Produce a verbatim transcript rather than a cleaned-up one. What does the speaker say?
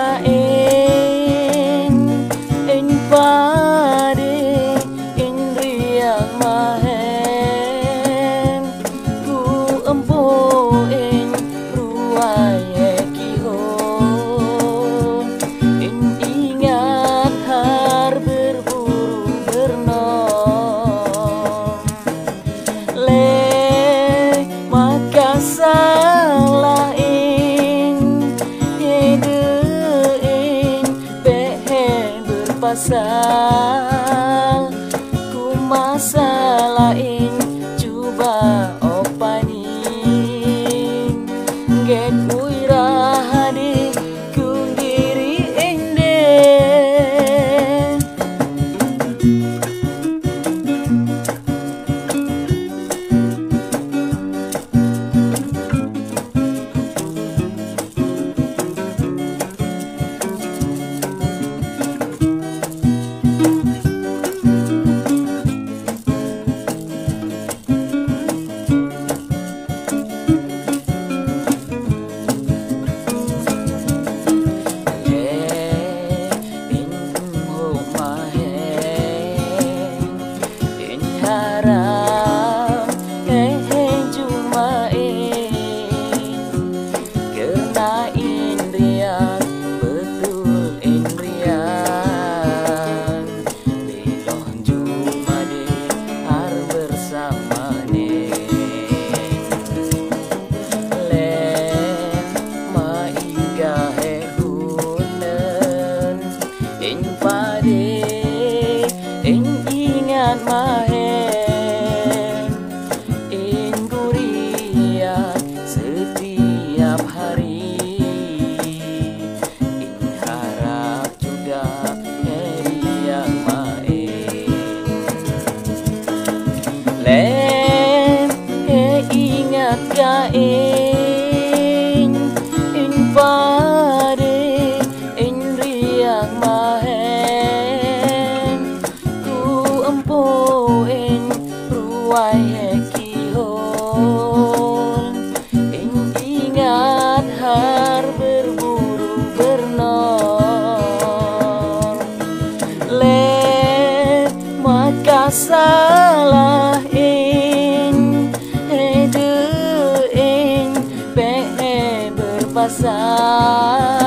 kain in pade in riang mahen ku empo in ruaye kihon in ingat har berburu bernom le maka salah in hedein behen berpasal ku masalahin coba opanin get uirahani ku diri ende harap hei hei jumain karena indrian betul indrian biloh juma de har bersama ne len maiga hehunen in pade in ingat mahe setiap hari in harap juga dari yang main lem he ingat kain in pade in riang mahen ku empoin ruai hekihon ingat har berburu bernom le maka salah in hedein pe berpasal